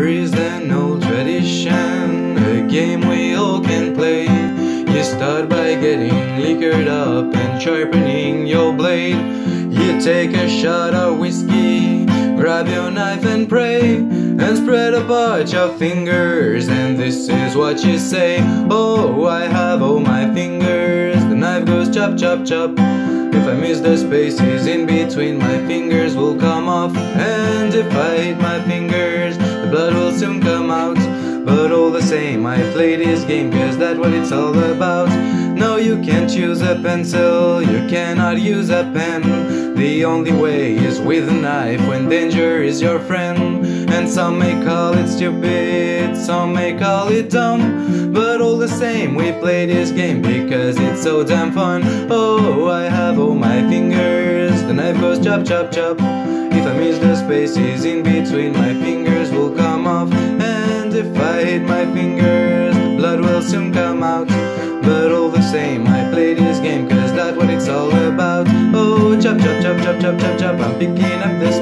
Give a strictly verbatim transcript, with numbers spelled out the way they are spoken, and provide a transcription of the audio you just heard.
There is an old tradition, a game we all can play. You start by getting liquored up and sharpening your blade. You take a shot of whiskey, grab your knife and pray, and spread apart your fingers, and this is what you say. Oh, I have all my fingers. The knife goes chop, chop, chop. If I miss the spaces in between, my fingers will come off. And if I hit my fingers, the blood will soon come out. But all the same, I play this game cause that's what it's all about. No, you can't use a pencil, you cannot use a pen. The only way is with a knife when danger is your friend. And some may call it stupid, some may call it dumb, but all the same we play this game because it's so damn fun. Oh, I have all my fingers. The knife goes chop, chop, chop. If I miss the spaces in between, my fingers will come off. And if I hit my fingers, the blood will soon come out. But all the same, I play this game cause that's what it's all about. Oh, chop, chop, chop, chop, chop, chop, chop. I'm picking up this